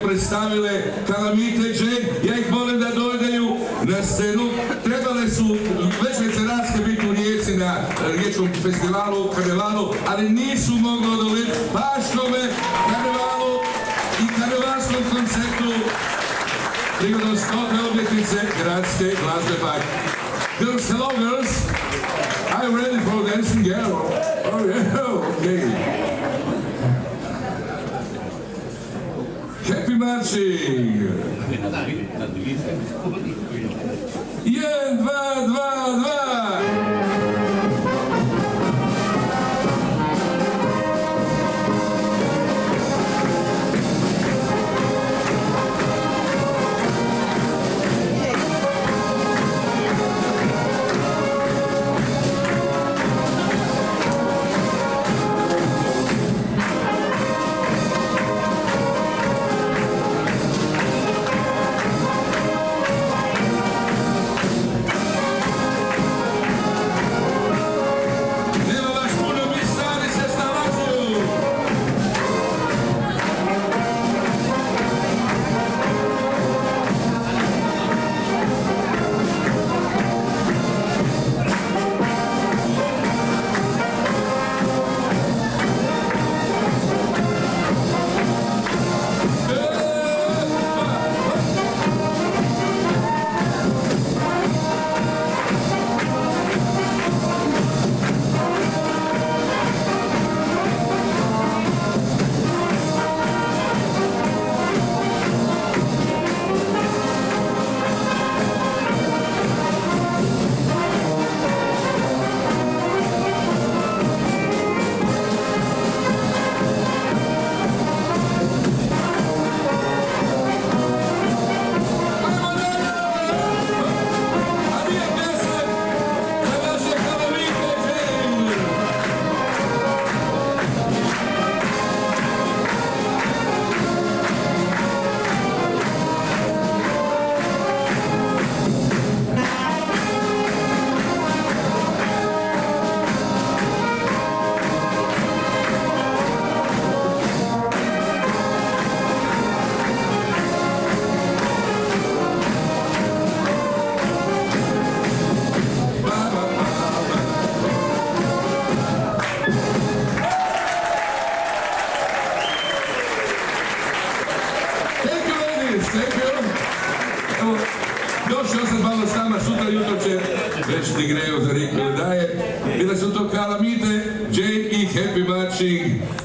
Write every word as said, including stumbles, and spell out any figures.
predstavile Kalamite Jane. Ja ih molim da dođeju na scenu. Trebale su već večeratske biti u Rijeci na Riječkom festivalu, karnevalu, ali nisu mogli odoliti Paškome karnevalu i karnevalskom koncertu prigodom stote obljetnice gradske glazbe P A G. Girls, hello girls! Are you ready for dancing? Yeah. Oh yeah, okay. Happy marching! Jedan, dva, dva, dva! Došao sam malo s nama, sutra jutro će već ti greju za Riku daje. Bile su to Kalamite, Jane i Happy Marching.